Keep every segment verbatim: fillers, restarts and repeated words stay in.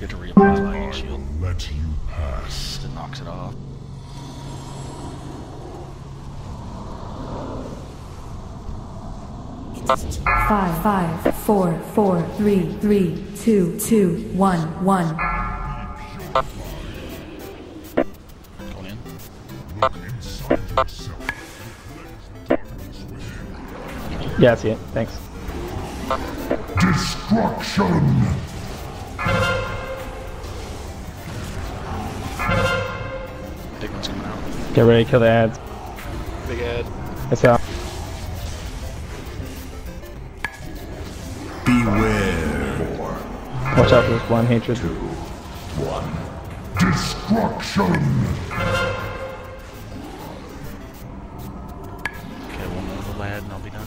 forget to reapply lightning shield. Let you pass. It knocks it off. Five, five, four, four, three, three, two, two, one, one. Going in. Look inside yourself. Yeah, I see it. Thanks. Destruction! Big one's coming out. Get ready to kill the ads. Big ad. It's out. Beware. Watch out for this blind hatred. Two, one. Destruction! Okay, one more little lad and I'll be done.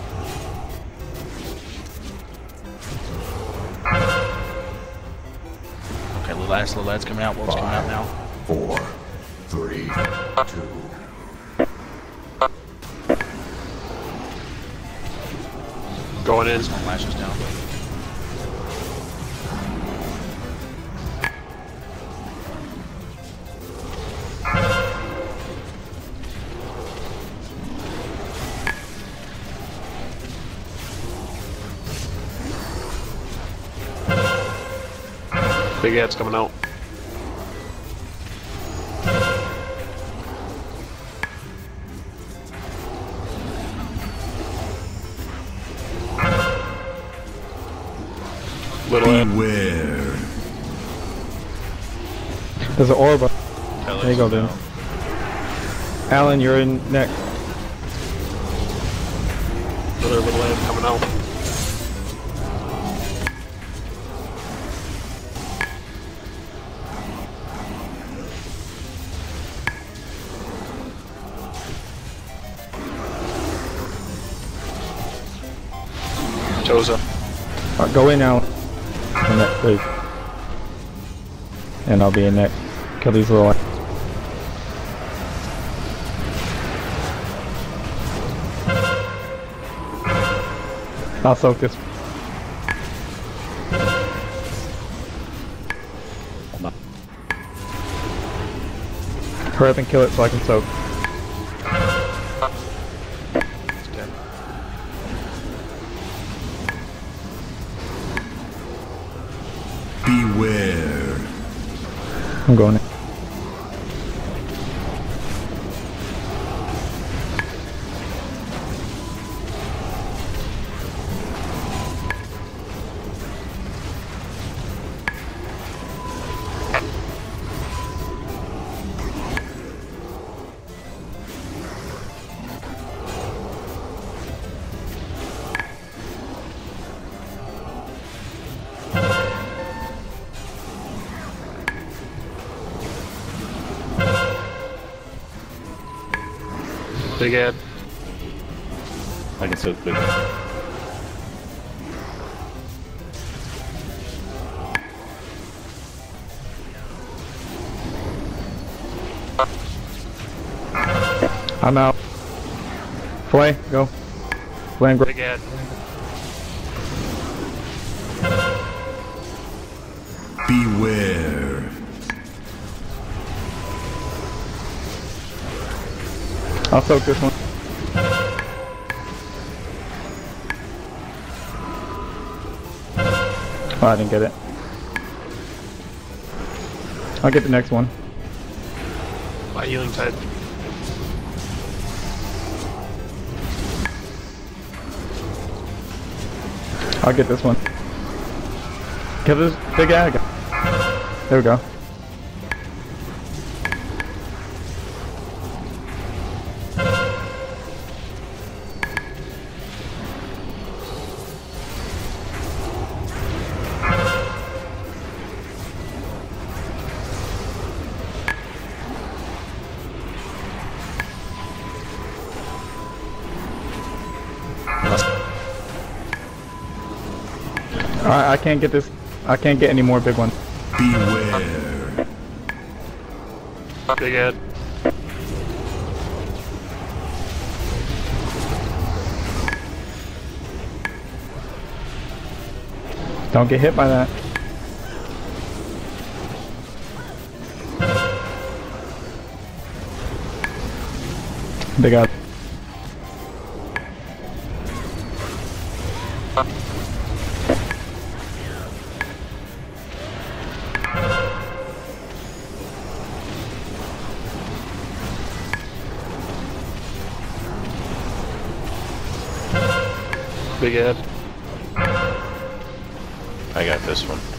Okay, little lads, little lads coming out. Wolf's coming out now. Four, three, two. Going in. This one lashes down. Big ad's coming out. Little ad. Beware. There's an orb. Hell, There you go, dude. Alan, you're in next. Another little ad coming out. Choza. Uh, go in, Alan. In next, please. And I'll be in next. Kill these little ones. I'll soak this. Hurry up and kill it so I can soak. It's dead. Beware. I'm going in. Big ad. I can soak big. I'm out. Flay, go. Flame, Big ad. Beware. I'll soak this one. Oh, I didn't get it. I'll get the next one. My healing tide. I'll get this one. Kill this big ad. There we go. Alright, I can't get this. I can't get any more big ones. Beware. Big ad. Don't get hit by that. They got. Big Ed. I got this one.